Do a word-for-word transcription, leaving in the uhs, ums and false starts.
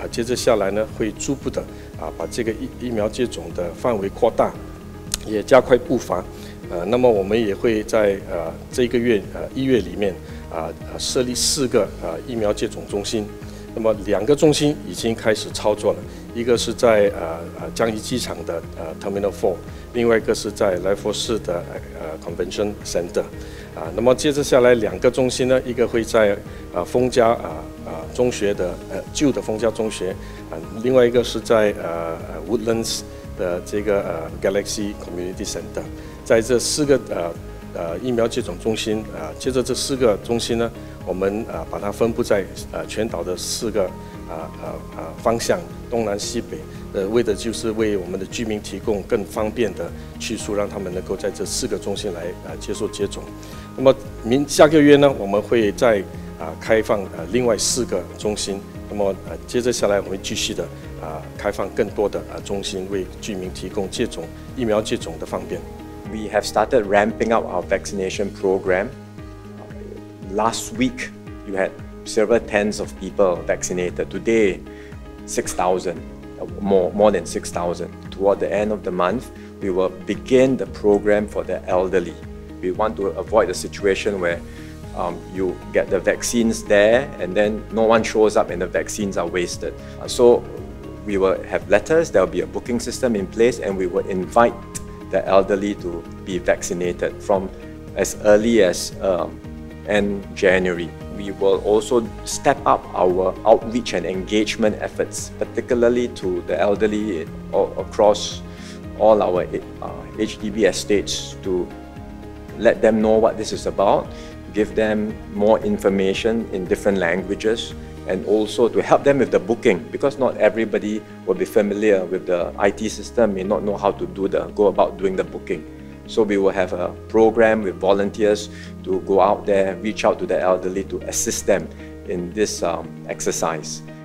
接着下来呢，会逐步的啊把这个疫疫苗接种的范围扩大，也加快步伐。呃，那么我们也会在呃这个月呃一月里面啊设立四个呃疫苗接种中心。那么两个中心已经开始操作了，一个是在呃呃樟宜机场的呃 Terminal Four， 另外一个是在来佛士的呃 Convention Center。啊，那么接着下来两个中心呢，一个会在啊丰家啊啊中学的呃旧的丰家中学，啊，另外一个是在呃呃 Woodlands 的这个呃 Galaxy Community Center。在这四个呃呃疫苗接种中心啊，接着这四个中心呢，我们啊把它分布在呃全岛的四个啊啊啊方向，东南西北。呃，为的就是为我们的居民提供更方便的去处，让他们能够在这四个中心来呃接受接种。那么明下个月呢，我们会再啊开放呃另外四个中心。那么呃接着下来，我们继续的啊开放更多的啊中心，为居民提供接种疫苗接种的方便。 We have started ramping up our vaccination program. Last week, you had several tens of people vaccinated. Today, six thousand. More, more than six thousand. Toward the end of the month, we will begin the program for the elderly. We want to avoid a situation where um, you get the vaccines there and then no one shows up and the vaccines are wasted. Uh, so we will have letters, there will be a booking system in place, and we will invite the elderly to be vaccinated from as early as um, end January. We will also step up our outreach and engagement efforts, particularly to the elderly all across all our uh, H D B estates, to let them know what this is about, give them more information in different languages, and also to help them with the booking, because not everybody will be familiar with the I T system, may not know how to do the go about doing the booking. So we will have a program with volunteers to go out there, reach out to the elderly to assist them in this um, exercise.